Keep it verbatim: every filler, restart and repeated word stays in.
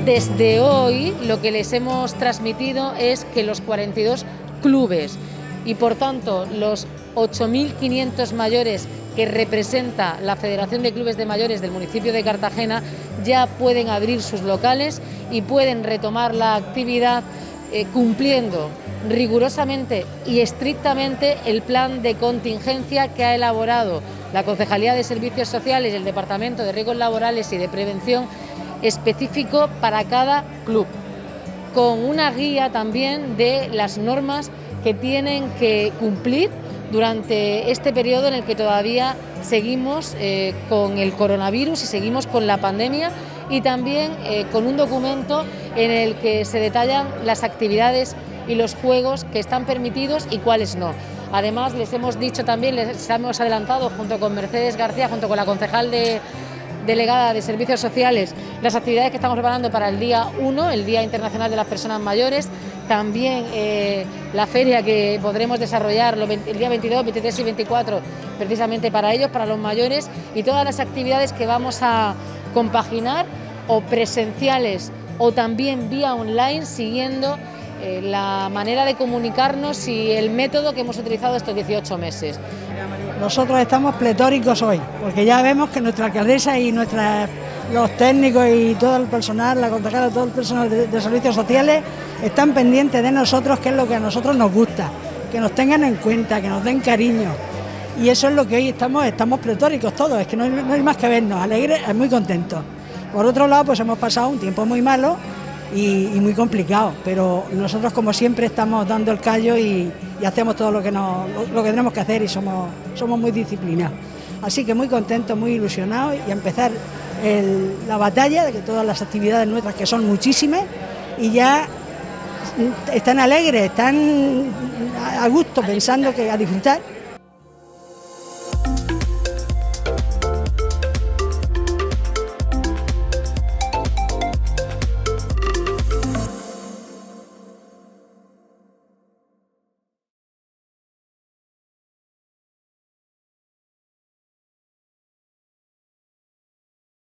desde hoy lo que les hemos transmitido es que los cuarenta y dos clubes y por tanto los ocho mil quinientos mayores que representa la Federación de Clubes de Mayores del municipio de Cartagena ya pueden abrir sus locales y pueden retomar la actividad eh, cumpliendo rigurosamente y estrictamente el plan de contingencia que ha elaborado la Concejalía de Servicios Sociales y el Departamento de Riesgos Laborales y de Prevención específico para cada club, con una guía también de las normas que tienen que cumplir durante este periodo en el que todavía seguimos eh, con el coronavirus y seguimos con la pandemia, y también eh, con un documento en el que se detallan las actividades y los juegos que están permitidos y cuáles no. Además, les hemos dicho también, les hemos adelantado junto con Mercedes García, junto con la concejal de delegada de Servicios Sociales, las actividades que estamos preparando para el día uno, el Día Internacional de las Personas Mayores, también eh, la feria que podremos desarrollar el día veintidós, veintitrés y veinticuatro, precisamente para ellos, para los mayores, y todas las actividades que vamos a compaginar o presenciales o también vía online, siguiendo eh, la manera de comunicarnos y el método que hemos utilizado estos dieciocho meses. Nosotros estamos pletóricos hoy, porque ya vemos que nuestra alcaldesa y nuestra, los técnicos y todo el personal, la concejala, todo el personal de, de servicios sociales están pendientes de nosotros, que es lo que a nosotros nos gusta, que nos tengan en cuenta, que nos den cariño. Y eso es lo que hoy estamos, estamos pletóricos todos, es que no hay, no hay más que vernos, alegres, muy contentos. Por otro lado, pues hemos pasado un tiempo muy malo y, y muy complicado, pero nosotros, como siempre, estamos dando el callo y, y hacemos todo lo que, nos, lo, lo que tenemos que hacer, y somos, somos muy disciplinados. Así que muy contentos, muy ilusionados, y a empezar el, la batalla de que todas las actividades nuestras, que son muchísimas, y ya están alegres, están a gusto, pensando que a disfrutar.